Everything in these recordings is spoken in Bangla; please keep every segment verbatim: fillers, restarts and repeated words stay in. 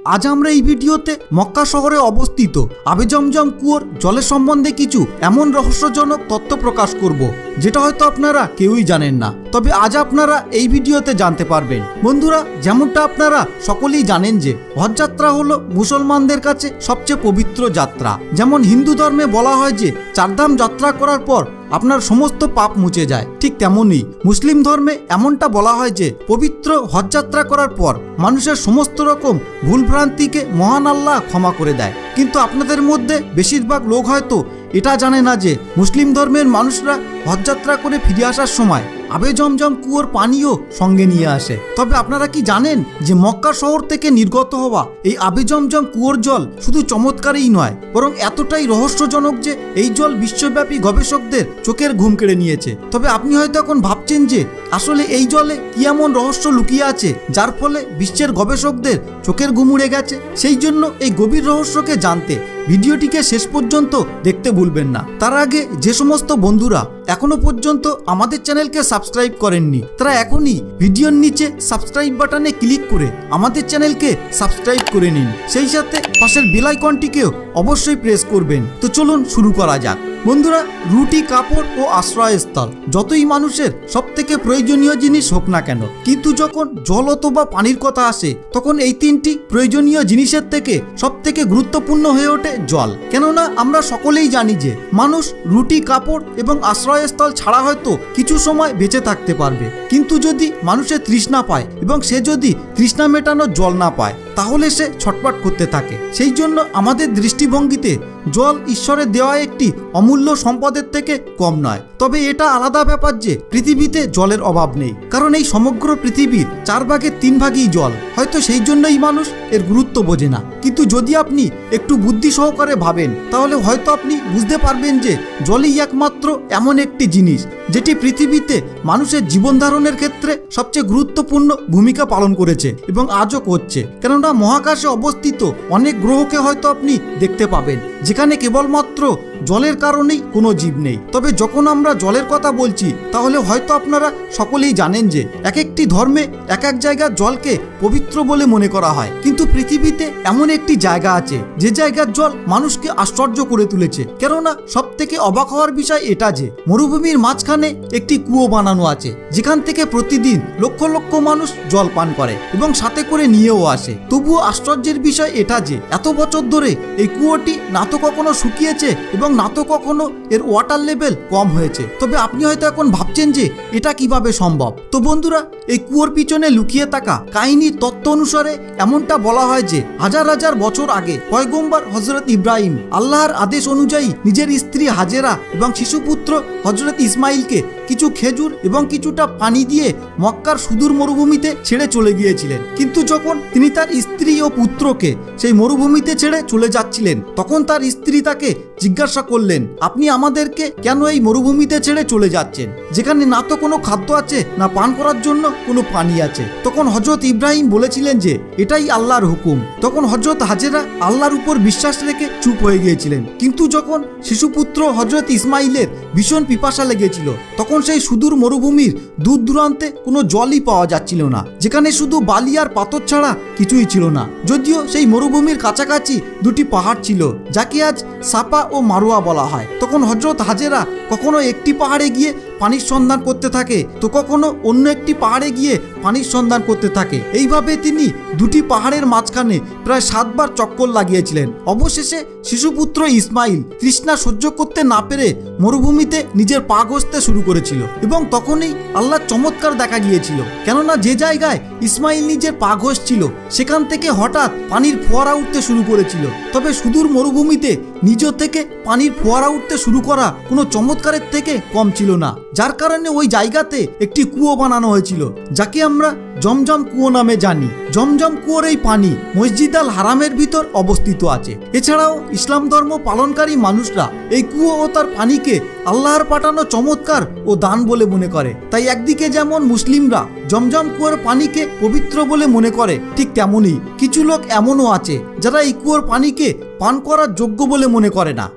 আজ আমরা এই ভিডিওতে মক্কা শহরে অবস্থিত আবে জমজম কুয়োর জলের সম্বন্ধে কিছু এমন রহস্যজনক তথ্য প্রকাশ করব যেটা হয়তো আপনারা কেউই জানেন না, তবে আজ আপনারা এই ভিডিওতে জানতে পারবেন। বন্ধুরা, যেমনটা আপনারা সকলেই জানেন যে হজ যাত্রা হলো মুসলমানদের কাছে সবচেয়ে পবিত্র যাত্রা। যেমন হিন্দু ধর্মে বলা হয় যে চারধাম যাত্রা করার পর আপনার সমস্ত পাপ মুছে যায়, ঠিক তেমনই মুসলিম ধর্মে এমনটা বলা হয় যে পবিত্র হজ যাত্রা করার পর মানুষের সমস্ত রকম ভুলভ্রান্তিকে মহান আল্লাহ ক্ষমা করে দেয়। কিন্তু আপনাদের মধ্যে বেশিরভাগ লোক হয়তো এটা জানে না যে মুসলিম ধর্মের মানুষরা হজ যাত্রা করে ফিরে আসার সময় আবে জমজম কুয়োর পানিও সঙ্গে নিয়ে আসে। তবে আপনারা কি জানেন যে মক্কা শহর থেকে নির্গত হওয়া এই আবে জমজম কুয়োর জল শুধু চমৎকারই নয়, বরং এতটাই রহস্যজনক যে এই জল বিশ্বব্যাপী গবেষকদের চোখের ঘুম কেড়ে নিয়েছে। তবে আপনি হয়তো এখন ভাবছেন যে আসলে এই জলে কি এমন রহস্য লুকিয়ে আছে যার ফলে বিশ্বের গবেষকদের চোখের ঘুম উড়ে গেছে। সেই জন্য এই গভীর রহস্যকে জানতে ভিডিওটিকে শেষ পর্যন্ত দেখতে ভুলবেন না। তার আগে যে সমস্ত বন্ধুরা এখনো পর্যন্ত আমাদের চ্যানেলকে সাবস্ক্রাইব করেননি তারা এখনই ভিডিওর নিচে সাবস্ক্রাইব বাটনে ক্লিক করে আমাদের চ্যানেলকে সাবস্ক্রাইব করে নিন, সেই সাথে পাশের বেল আইকনটিকেও অবশ্যই প্রেস করবেন। তো চলুন শুরু করা যাক। বন্ধুরা, রুটি, কাপড় ও আশ্রয়স্থল যতই মানুষের সব থেকে প্রয়োজনীয় জিনিস হোক না কেন, কিন্তু যখন জল অথবা পানির কথা আসে তখন এই তিনটি প্রয়োজনীয় জিনিসের থেকে সব থেকে গুরুত্বপূর্ণ হয়ে ওঠে জল। কেননা আমরা সকলেই জানি যে মানুষ রুটি, কাপড় এবং আশ্রয়স্থল ছাড়া হয়তো কিছু সময় বেঁচে থাকতে পারবে, কিন্তু যদি মানুষের তৃষ্ণা পায় এবং সে যদি তৃষ্ণা মেটানোর জল না পায় তাহলে সে ছটফট করতে থাকে। সেই জন্য আমাদের দৃষ্টিভঙ্গিতে জল ঈশ্বরের দেওয়া একটি অমূল্য সম্পদের থেকে কম নয়। তবে এটা আলাদা ব্যাপার যে পৃথিবীতে জলের অভাব নেই, কারণ এই সমগ্র পৃথিবীর চার ভাগের তিন ভাগই জল। হয়তো সেই জন্যই মানুষ এর গুরুত্ব বোঝে না, কিন্তু যদি আপনি একটু বুদ্ধি সহকারে ভাবেন তাহলে হয়তো আপনি বুঝতে পারবেন যে জলই একমাত্র এমন একটি জিনিস যেটি পৃথিবীতে মানুষের জীবন ধারণের ক্ষেত্রে সবচেয়ে গুরুত্বপূর্ণ ভূমিকা পালন করেছে এবং আজও করছে। কেননা মহাকাশে অবস্থিত অনেক গ্রহকে হয়তো আপনি দেখতে পাবেন যেখানে কেবলমাত্র জলের কারণেই কোনো জীব নেই। তবে যখন আমরা জলের কথা বলছি তাহলে হয়তো আপনারা সকলেই জানেন যে এক একটি ধর্মে এক এক জায়গার জলকে পবিত্র বলে মনে করা হয়, কিন্তু পৃথিবীতে এমন একটি জায়গা আছে যে জায়গার জল মানুষকে আশ্চর্য করে তুলেছে। কেননা সব থেকে অবাক হওয়ার বিষয় এটা যে মরুভূমির মাঝখানে একটি কুয়ো বানানো আছে যেখান থেকে প্রতিদিন লক্ষ লক্ষ মানুষ জল পান করে এবং সাথে করে নিয়েও আসে। তবুও আশ্চর্যের বিষয় এটা যে এত বছর ধরে এই কুয়োটি না তো কখনো শুকিয়েছে এবং না তো কখনো এর ওয়াটার লেভেল কম হয়েছে। তবে আপনি হয়তো এখন ভাবছেন যে এটা কিভাবে সম্ভব। তো বন্ধুরা, এই কুয়োর পিছনে লুকিয়ে থাকা কাহিনীর তত্ত্ব অনুসারে এমনটা বলা হয় যে হাজার হাজার বছর আগে পয়গম্বর হযরত ইব্রাহিম আল্লাহর আদেশ অনুযায়ী নিজের স্ত্রী হাজেরা এবং শিশুপুত্র হযরত ইসমাইলকে কিছু খেজুর এবং কিছুটা পানি দিয়ে মক্কার সুদূর মরুভূমিতে ছেড়ে চলে গিয়েছিলেন। কিন্তু যখন তিনি তার স্ত্রী ও পুত্রকে সেই মরুভূমিতে ছেড়ে চলে যাচ্ছিলেন তখন তার স্ত্রী তাকে জিজ্ঞাসা করলেন, আপনি আমাদেরকে কেন এই মরুভূমিতে ছেড়ে চলে যাচ্ছেন যেখানে না তো কোনো খাদ্য আছে না পান করার জন্য কোনো পানি আছে? তখন হযরত ইব্রাহিম বলেছিলেন যে এটাই আল্লাহর হুকুম। তখন হযরত হাজেরা আল্লাহর উপর বিশ্বাস রেখে চুপ হয়ে গিয়েছিলেন। কিন্তু যখন শিশুপুত্র হযরত ইসমাইলের ভীষণ পিপাসা লেগেছিল তখন সেই সুদূর মরুভূমির দূর দূরান্তে কোনো জলই পাওয়া যাচ্ছিল না, যেখানে শুধু বালি আর পাথর ছাড়া কিছুই ছিল না। যদিও সেই মরুভূমির কাছাকাছি দুটি পাহাড় ছিল যাকে আজ সাফা ও মারোয়া বলা হয়। তখন হযরত হাজেরা কখনো একটি পাহাড়ে গিয়ে পানির সন্ধান করতে থাকে তো কখনো অন্য একটি পাহাড়ে গিয়ে পানির সন্ধান করতে থাকে। এইভাবে তিনি দুটি পাহাড়ের মাঝখানে প্রায় সাতবার চক্কর লাগিয়েছিলেন। অবশেষে শিশুপুত্র ইসমাইল তৃষ্ণা সহ্য করতে না পেরে মরুভূমিতে নিজের পা ঘষতে শুরু করেছিল এবং তখনই আল্লাহর চমৎকার দেখা গিয়েছিল। কেননা যে জায়গায় ইসমাইল নিজের পা ঘষছিল সেখান থেকে হঠাৎ পানির ফোয়ারা উঠতে শুরু করেছিল। তবে সুদূর মরুভূমিতে নিজ থেকে পানির ফোয়ারা উঠতে শুরু করা কোনো চমৎকারের থেকে কম ছিল না, যার কারণে ওই জায়গাতে একটি কুয়ো বানানো হয়েছিল যাকে আমরা জমজম কুয়ো নামে জানি। জমজম কুয়োর এই পানি মসজিদ আল হারামের ভিতর অবস্থিত আছে। এছাড়াও ইসলাম ধর্ম পালনকারী মানুষরা এই কুয়ো ও তার পানিকে আল্লাহর পাঠানো চমৎকার ও দান বলে মনে করে। তাই একদিকে যেমন মুসলিমরা জমজম কুয়োর পানিকে পবিত্র বলে মনে করে, ঠিক তেমনই কিছু লোক এমনও আছে যারা এই কুয়োর পানিকে পান করার যোগ্য বলে মনে করে না।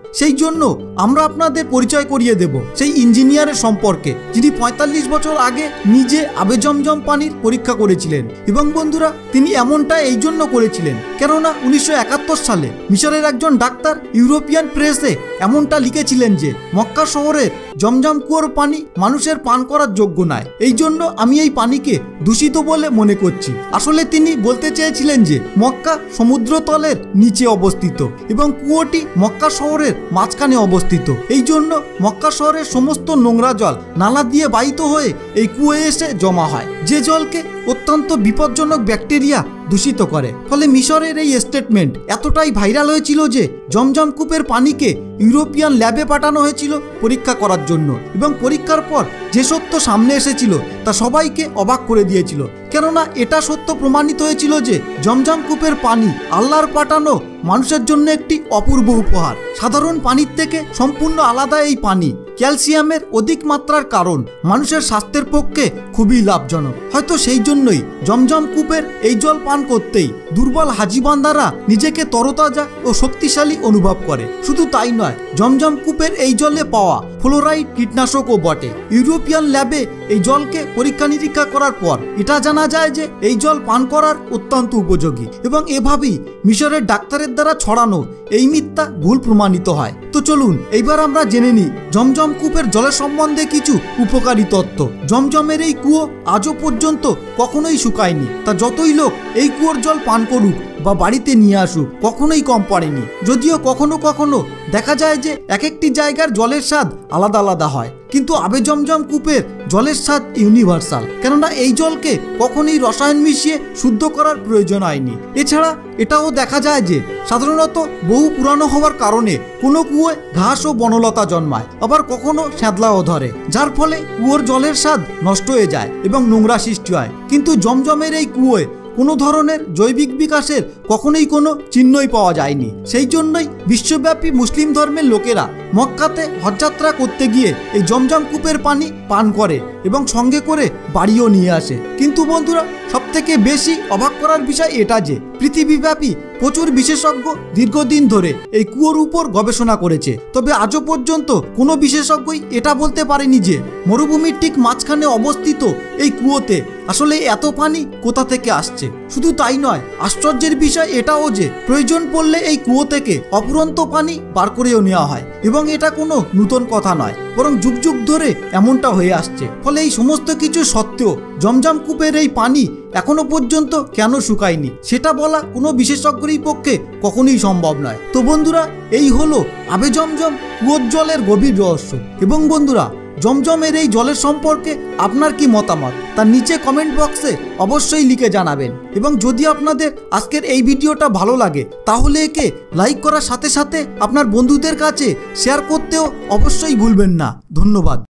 সেই জন্য আমরা আপনাদের পরিচয় করিয়ে দেব সেই ইঞ্জিনিয়ারের সম্পর্কে, যিনি পঁয়তাল্লিশ বছর আগে নিজে আবে জমজম পানির পরীক্ষা করেছিলেন। এবং বন্ধুরা, তিনি এমনটা এই জন্য করেছিলেন কেননা উনিশশো একাত্তর সালে মিশরের একজন ডাক্তার ইউরোপিয়ান প্রেসে এমনটা লিখেছিলেন যে মক্কা শহরের জমজম কুয়োর পানি মানুষের পান করার যোগ্য নয়। এই জন্য আমি এই পানিকে দূষিত বলে মনে করছি। আসলে তিনি বলতে চেয়েছিলেন যে মক্কা সমুদ্রতলের নিচে অবস্থিত এবং কুয়োটি মক্কা শহরের মাঝখানে অবস্থিত। এই জন্য মক্কা শহরের সমস্ত নোংরা জল নালা দিয়ে বাহিত হয়ে এই কুয়োয় এসে জমা হয়, যে জলকে অত্যন্ত বিপজ্জনক ব্যাকটেরিয়া দূষিত করে। ফলে মিশরের এই স্টেটমেন্ট এতটাই ভাইরাল হয়েছিল যে জমজম কূপের পানিকে ইউরোপিয়ান ল্যাবে পাঠানো হয়েছিল পরীক্ষা করার জন্য। এবং পরীক্ষার পর যে সত্য সামনে এসেছিল তা সবাইকে অবাক করে দিয়েছিল, কেননা এটা সত্য প্রমাণিত হয়েছিল যে জমজম কূপের পানি আল্লাহর পাঠানো মানুষের জন্য একটি অপূর্ব উপহার। সাধারণ পানির থেকে সম্পূর্ণ আলাদা এই পানি ক্যালসিয়ামের অধিক মাত্রার কারণ মানুষের স্বাস্থ্যের পক্ষে খুবই লাভজনক। হয়তো সেই জন্যই জমজম কূপের এই জল পান করতেই দুর্বল হাজিবান্দারা নিজেকে তরতাজা ও শক্তিশালী অনুভব করে। শুধু তাই নয়, জমজম কূপের এই জলে পাওয়া ফ্লোরাইড কীটনাশকও বটে। ইউরোপিয়ান ল্যাবে এই জলকে পরীক্ষা নিরীক্ষা করার পর এটা জানা যায় যে এই জল পান করার অত্যন্ত উপযোগী। এবং এভাবেই মিশরের ডাক্তারের দ্বারা ছড়ানো এই মিথ্যা ভুল প্রমাণিত হয়। তো চলুন এইবার আমরা জেনে নিই জমজম কূপের জলের সম্বন্ধে কিছু উপকারী তথ্য। জমজমের এই কুয়ো আজও পর্যন্ত কখনোই শুকায়নি। তা যতই লোক এই কুয়োর জল পান করুক বা বাড়িতে নিয়ে আসুক, কখনোই কম পড়েনি। যদিও কখনো কখনো দেখা যায় যে এক একটি জায়গার জলের স্বাদ আলাদা আলাদা হয়, কিন্তু আবে জমজম কূপের জলের স্বাদ ইউনিভার্সাল, কেননা এই জলকে কখনোই রসায়ন মিশিয়ে শুদ্ধ করার প্রয়োজন হয়নি। এছাড়া এটাও দেখা যায় যে সাধারণত বহু পুরানো হওয়ার কারণে কোনো কুয়োয় ঘাস ও বনলতা জন্মায়, আবার কখনো শ্যাদলাও ধরে, যার ফলে কুয়োর জলের স্বাদ নষ্ট হয়ে যায় এবং নোংরা সৃষ্টি হয়। কিন্তু জমজমের এই কুয়োয় কোনো ধরনের জৈবিক বিকাশের কখনোই কোনো চিহ্নই পাওয়া যায়নি। সেই জন্যই বিশ্বব্যাপী মুসলিম ধর্মের লোকেরা মক্কাতে হজযাত্রা করতে গিয়ে এই জমজম কূপের পানি পান করে এবং সঙ্গে করে বাড়িও নিয়ে আসে। কিন্তু বন্ধুরা, সবথেকে বেশি অবাক করার বিষয় এটা যে পৃথিবীব্যাপী প্রচুর বিশেষজ্ঞ দীর্ঘদিন ধরে এই কুয়োর উপর গবেষণা করেছে, তবে আজও পর্যন্ত কোনো বিশেষজ্ঞই এটা বলতে পারেনি যে মরুভূমির ঠিক মাঝখানে অবস্থিত এই কুয়োতে আসলে এত পানি কোথা থেকে আসছে। শুধু তাই নয়, আশ্চর্যের বিষয় এটাও যে প্রয়োজন পড়লে এই কুয়ো থেকে অফুরন্ত পানি বার করেও নেওয়া হয় এবং এটা কোনো নতুন কথা নয়, বরং যুগ যুগ ধরে এমনটা হয়ে আসছে। ফলে এই সমস্ত কিছু সত্ত্বেও জমজম কূপের এই পানি এখনো পর্যন্ত কেন শুকায়নি সেটা বলা কোনো বিশেষজ্ঞেরই পক্ষে কখনোই সম্ভব নয়। তো বন্ধুরা, এই হলো আবে জমজম কুয়োর জলের গভীর রহস্য। এবং বন্ধুরা, জমজমের এই জলের সম্পর্কে আপনার কি মতামত তার নিচে কমেন্ট বক্সে অবশ্যই লিখে জানাবেন। এবং যদি আপনাদের আজকের এই ভিডিওটা ভালো লাগে তাহলে একে লাইক করার সাথে সাথে আপনার বন্ধুদের কাছে শেয়ার করতেও অবশ্যই ভুলবেন না। ধন্যবাদ।